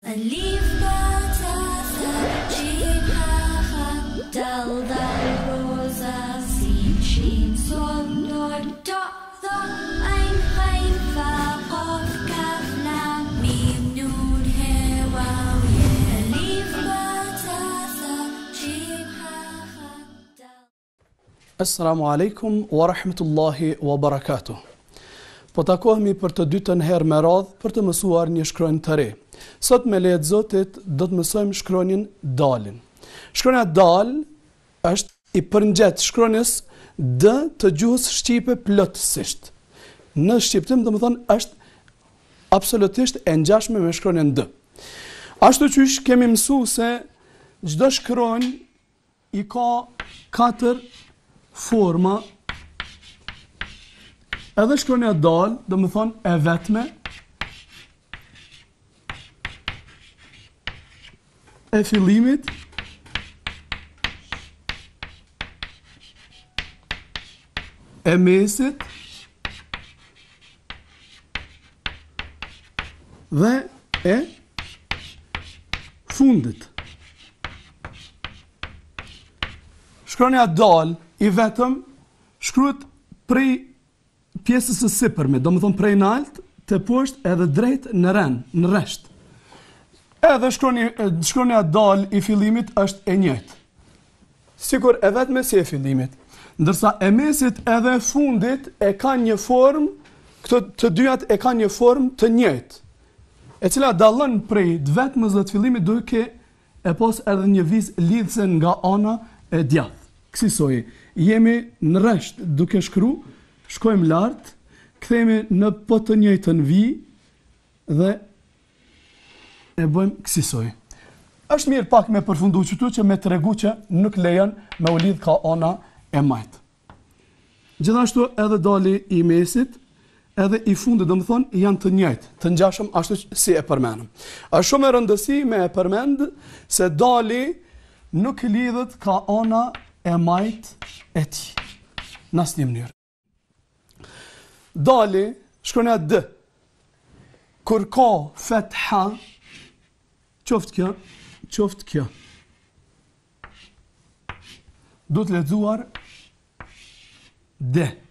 ألف باء جيم ها دال ذال روزا سين شين صاد نور داء ظا عين غين فاء قاف كاف لام ميم نون ها واو يا ألف باء جيم ها دال. Assalamu alaikum wa rahmetullahi wa barakatuh. Po takohemi për të dytën herë me radhë për të mësuar një shkronjë të re. Sot me lejet Zotit do të mësojmë shkronjën dalin. Shkronja dal është i përngjet shkronjës d të gjuhës shqipe plotësisht. Në shqiptim do të thonë është absolutisht e ngjashme me shkronjën d. Ashtu qysh kemi mësuar se çdo shkronjë i ka 4 forma. Edhe shkronja dal, do më thonë e vetme, e fillimit, e mesit, dhe e fundit. Shkronja dal i vetëm shkruhet prej pjesës së sipërme, do më thonë prej nalt të poshtë edhe drejt në ren, në resht. Edhe shkronja dal i fillimit është e njëjtë. Sikur e vetme si e fillimit. Ndërsa e mesit edhe e fundit e ka një formë, këto të dyjat e ka një formë të njëjtë, e cila dallon prej të vetmës dhe të fillimit duke e pas edhe një vizë lidhëse nga ana e djathtë. Kësaj jemi në resht duke shkru, shkojmë lart, kthehemi në po të njëjtën dhe e bëjmë kësaj. Është mirë pak me përfundu qëtu që me tregu që nuk lejon me u lidh ka ana e majtë. Gjithashtu edhe dali i mesit, edhe i fundit, do më thonë, janë të njëjtë, të ngjashëm ashtu si e përmenëm. Është shumë e rëndësi me e përmend se dali nuk lidhet ka ana e majtë e ti. Në asnjë mënyrë. Dali, shkronja d, kur ka fetha, qoftë kjo, du të lexuar d.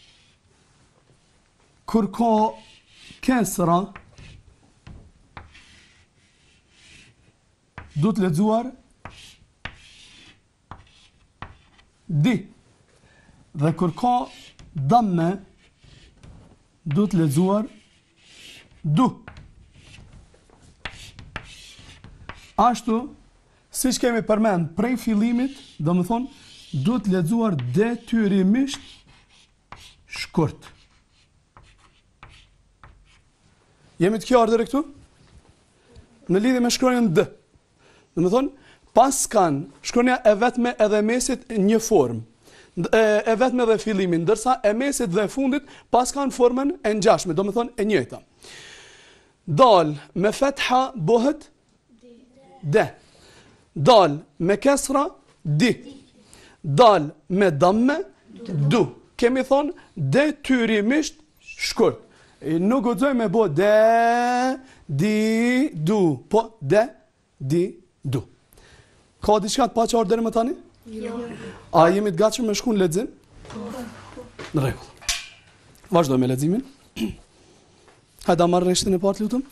Kur ka kesra, du të lexuar di. Dhe kur ka damme, du të lexuar du. Ashtu, siç kemi përmend prej fillimit, do më thonë, du të lexuar detyrimisht shkurt. Jemi të qartë deri këtu? Në lidhje me shkronjën d. Do më thonë, pas kanë shkronja e vetme edhe mesit një formë, e vetme dhe fillimin, ndërsa e mesit dhe fundit pas kanë formën e ngjashme, do më thonë e njëjta. Dal me fetha bëhet d. Dal me kesra di. Dal me damme du. Kemi thonë detyrimisht shkurt. Nuk guxoj me bë d, di, du, po d, di, du. Ka diçka të paqartë deri më tani? Jo. A jemi të gatshëm me shku në lexim? Po. Në rregull. Vazhdojmë me leximin. Hajde marr rreshtin e parë, lutem.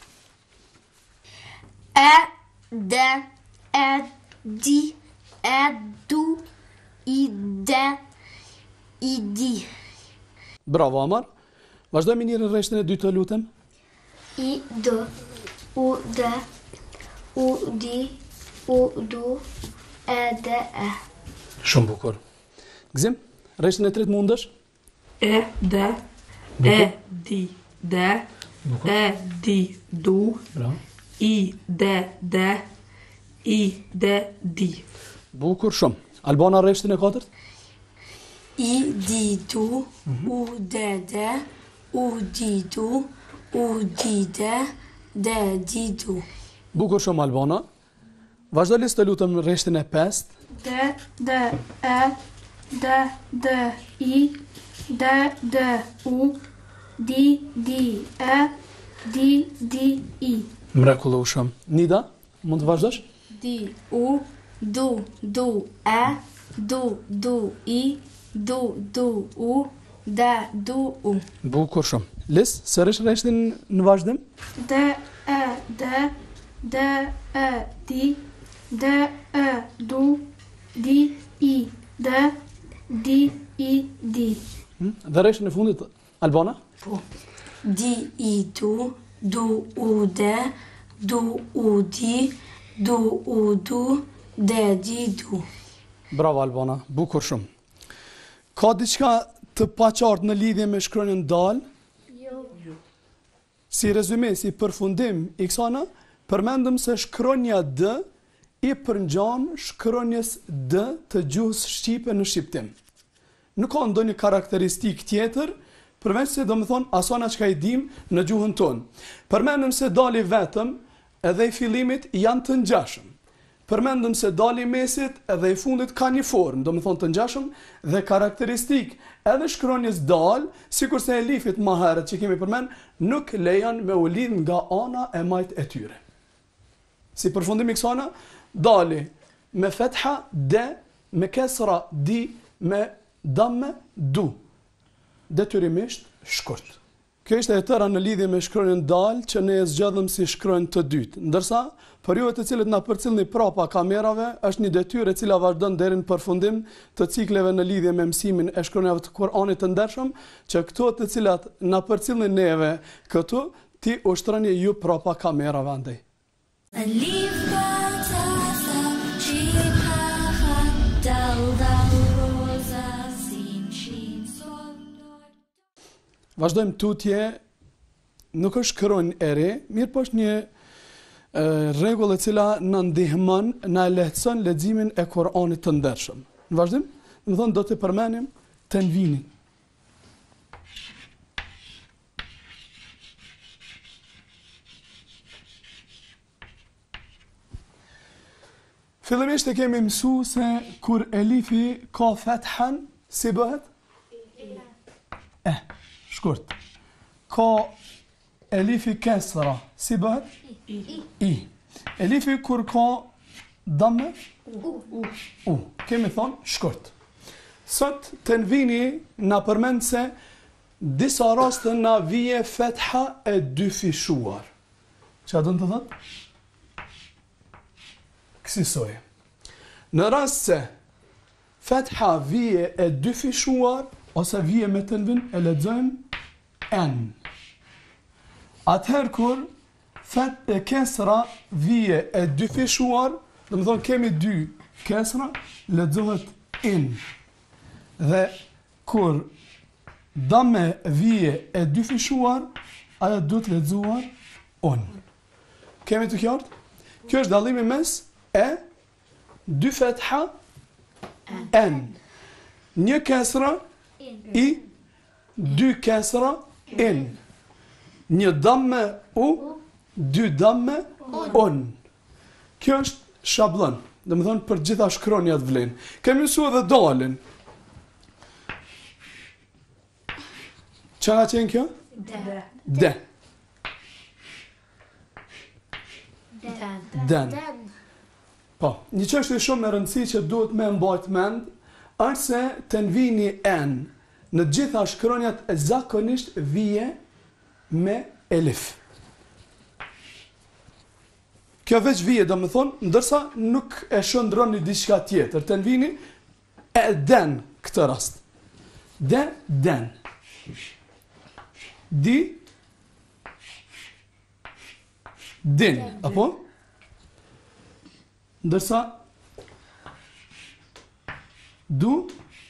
E, de, e, di, e, du, i, de, i, di. Bravo, Amar. Vazhdojmë njërin rreshtin e dytë, lutem. I, d, u, de, u, di, u, du, e, de, e. Shumë bukur. Gzim, rreshtin e tretë mundesh? E, de, e, di, de, e, di, du, Bravo. i, de, i, de, di. Bukur shumë. Albana, rreshtin e katërt? I, di, du, u, de, u, di, du, u, di, de, di, du. Bukur shumë, Albana. Vazhdo listë, lutem, rreshtin e pestë. De, e, de, i, de, u, di, e, di, i. Mrekullueshëm. Nida, mund të vazhdosh? Di, u, du, e, du, i, du, u, du, u. Bukur shumë. Lis, sërish rreshtin në vazhdim? D, e, d, e, di, d, e, du, di, i, di, i, di. Dhe rreshtin e fundit, Albana? Po. Di, i, du, u, de, du, u, di, du, u, de, di, du. Bravo Albana, bukur shumë. Ka diçka të paqartë në lidhje me shkronjën dal? Jo. Si rezume, si përfundim i kësana, përmendëm se shkronja D i përngjan shkronjës D të gjuhës shqipe në shqiptim. Nuk ka ndonjë karakteristik tjetër, përveç se do më thonë asana që ka i dim në gjuhën tonë. Përmendëm se dali vetëm edhe i fillimit janë të ngjashëm. Përmendëm se dali i mesit edhe i fundit ka një formë, do më thonë të ngjashëm dhe karakteristik edhe shkronjës dal, sikurse elifit më herët që kemi përmend, nuk lejon me u lidh nga ana e majt e tyre. Si përfundim i kësana, dali me fetha de, me kesra di, me damme du. Detyrimisht shkurt. Kjo ishte e tëra në lidhje me shkronjën dal që ne e zgjodhëm si shkronjë të dytë. Ndërsa, për juve të cilët na përcjellni prapa kamerave, është një detyrë e cila vazhdon deri në përfundim të cikleve në lidhje me mësimin e shkronjave të Kuranit të ndershëm, që këto të cilat na përcjellni neve këtu, ti ushtroni ju prapa kamerave andaj. Alif batata jibhaha dal roza sin shin son. Vazhdojmë tutje, nuk është shkronjë e re, mirë po është një rregull e cila na ndihmon, na lehtëson leximin e Kuranit të ndershëm. Në vazhdim, do të thonë do të përmendim tenvinin. Fillimisht e kemi mësu se kur elifi ka fethan, si bëhet? Shkurt. Ka elifi kesra, si bëhet? I. Elifi kur ka damme? U. Kemi thonë shkurt. Sot tenvini na përmend se disa raste na vije fetha e dyfishuar. Çfarë do të thotë? Kësisoj. Në rast se fetha vije e dyfishuar, ose vije me tenvin, e lexojmë en. Atëherë kur kesra vije e dyfishuar, do të thonë kemi dy kesra, lexohet in. Dhe kur damme vije e dyfishuar, ajo duhet lexuar on. Kemi të qartë? Kjo është dallimi mes e, dy fetha, en. Një kesra, i, dy kesra, in. Një damme, u, dy damme, on. Kjo është shablon, dhe më thonë për gjitha shkronjat vlen. Kemi mësuar edhe dalin. Qa ka qenë kjo? De. Den. Po, një çështje shumë e rëndësishme që duhet me mbajt mend, është se tenvini en në gjitha shkronjat e zakonisht vije me elif. Kjo veç vije, do më thonë, ndërsa nuk e shëndron një diçka tjetër. Tenvini e den këtë rast. Den. Di, din, apo? Ndërsa dun.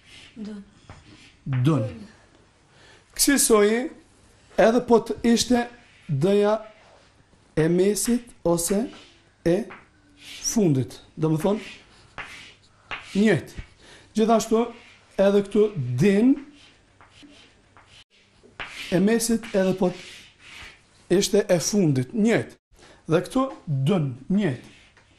Kësisoj edhe po të ishte dëja e mesit ose e fundit. Do më thonë njëjtë. Gjithashtu edhe këtu din e mesit edhe po të ishte e fundit. Njëjtë. Dhe këtu dun, njëjtë.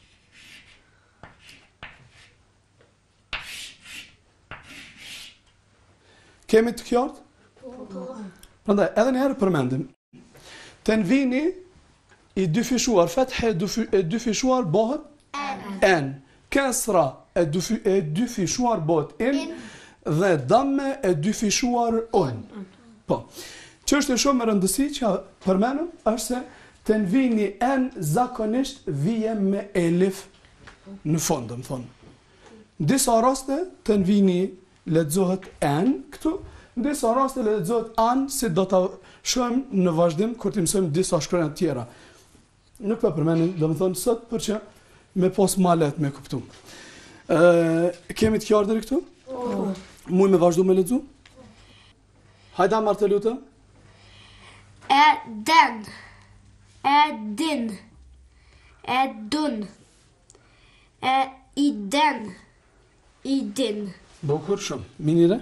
Kemi të qartë? Po. Prandaj, edhe një herë përmendim. Tenvini i dy fishuar, fethe e dy fishuar bëhet en. Kesra e dy fishuar bëhet in dhe damme e dy fishuar on. Po. Çështja shumë e rëndësi që përmenëm është se tenvini en zakonisht vije me elif në fund, më thonë. Në disa raste tenvini lexohet en këtu, në disa raste lexohet an, si do ta shohim në vazhdim kur të mësojmë disa shkronja të tjera. Nuk po përmenim, domethënë sot për që me pas ma lehtë me kuptu. Kemi të qartë deri këtu? Muj me vazhdu me lexu? Hajda marrë të lutëm. E den, e din, e dun, e i den, i din. Bukur shumë. Minire?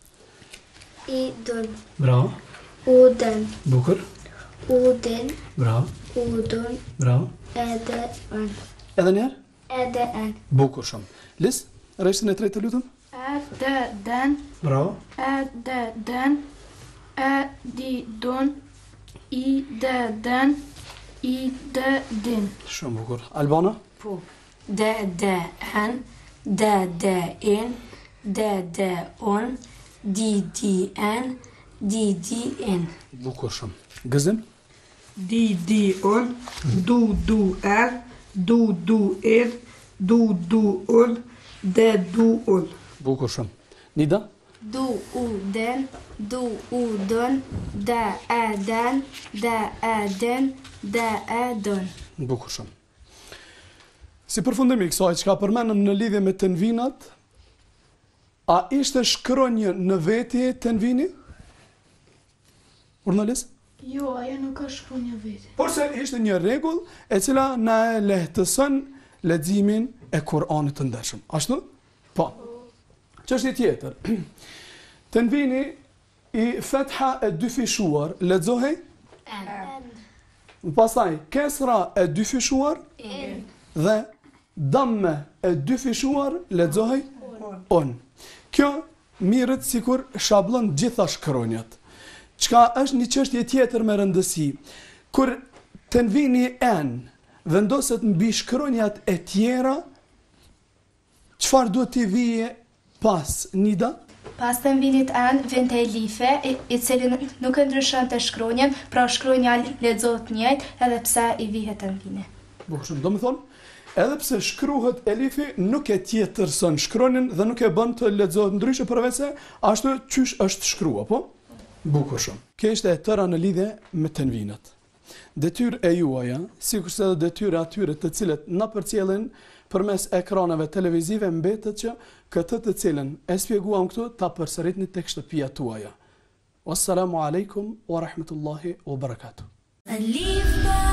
I dun, Bravo. u den, Bukur. u din, Bravo. u dun, Bravo. edhe an, Edhe njerë? edhe an. Bukur shumë. Lis, rreshtën e tretë të lutëm. E de den, Bravo. e de den, e di dun, i de den, i de din. Shumë bukur. Albana? Po. De en, de in, de on, di en, di in. Bukur shumë. Gëzim? Di on, du er, du er, du on, du on. Bukur shumë. Nida? Du u den, du u dun, de e den, de e din, de e dun. Bukur shumë. Si përfundim i kësaj, çka përmenëm në lidhje me tenvinat, a ishte shkronjë në veti tenvini? Urnëlis? Jo, ajo nuk është shkronja vete. Por se ishte një rregull e cila na e lehtëson leximin e Kur'anit të ndershëm. Ashtu? Po. Çështje tjetër. Tenvini i fetha e dy fishuar lexohej? Pastaj kesra e dy fishuar? Dhe damme e dy fishuar lexohej? On. Kjo mirët sikur shablon gjitha shkronjat. Çka është një çështje tjetër me rëndësi. Kur tenvini en vendoset mbi shkronjat e tjera, çfarë duhet t'i vije pas, Nida? Pas të vinit en, vjen të elife, i cili nuk e ndryshon të shkronjen, pra shkronja lexohet njëjtë edhe pse i vihet të vini. Bukur shumë, do më thonë, edhe pse shkruhet elifi, nuk e tjetërson shkronjën dhe nuk e bën të lexohet ndryshe përveç se ashtu qysh është shkruar, po? Bukur shumë. Kjo ishte e tëra në lidhje me tenvinat. Detyrë e juaja, sikurse edhe detyra atyre të cilët na përcjellin përmes ekraneve televizive, mbetet që këtë të cilën e shpjeguam këtu ta përsëritni tek shtëpia tuaja. Wassalamu alaikum wa rahmatullahi wa barakatuh. Alif ba